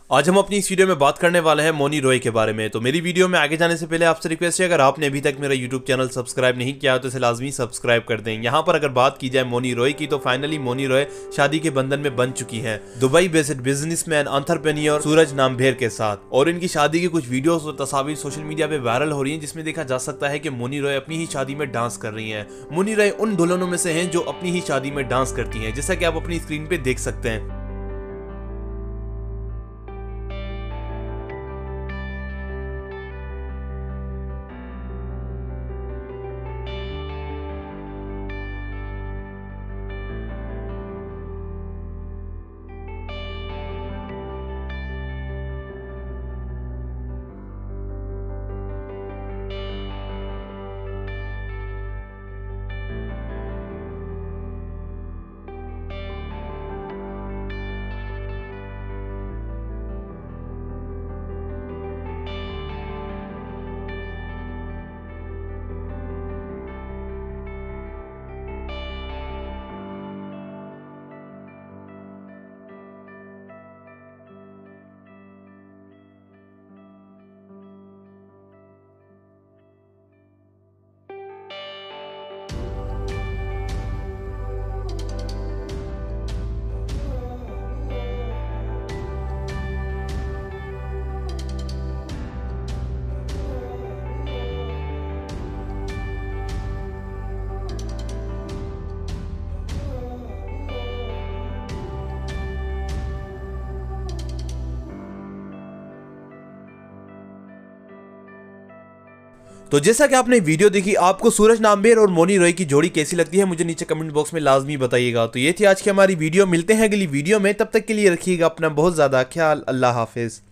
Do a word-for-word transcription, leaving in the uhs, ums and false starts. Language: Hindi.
आज हम अपनी इस वीडियो में बात करने वाले हैं मौनी रॉय के बारे में। तो मेरी वीडियो में आगे जाने से पहले आपसे रिक्वेस्ट है, अगर आपने अभी तक मेरा यूट्यूब चैनल सब्सक्राइब नहीं किया तो इसे लाजमी सब्सक्राइब कर दें। यहाँ पर अगर बात की जाए मौनी रॉय की, तो फाइनली मौनी रॉय शादी के बंधन में बन चुकी हैं Dubai based businessman entrepreneur Suraj नामभेर के साथ। और इनकी शादी की कुछ वीडियोस और तस्वीर सोशल मीडिया पे वायरल हो रही है, जिसमें देखा जा सकता है कि मौनी रॉय अपनी ही शादी में डांस कर रही है। मौनी रॉय उन दुल्हनों में से हैं जो अपनी ही शादी में डांस करती हैं, जैसा कि आप अपनी स्क्रीन पे देख सकते हैं। तो जैसा कि आपने वीडियो देखी, आपको सूरज नामभेर और मौनी रॉय की जोड़ी कैसी लगती है मुझे नीचे कमेंट बॉक्स में लाजमी बताइएगा। तो ये थी आज की हमारी वीडियो, मिलते हैं अगली वीडियो में, तब तक के लिए रखिएगा अपना बहुत ज्यादा ख्याल। अल्लाह हाफिज।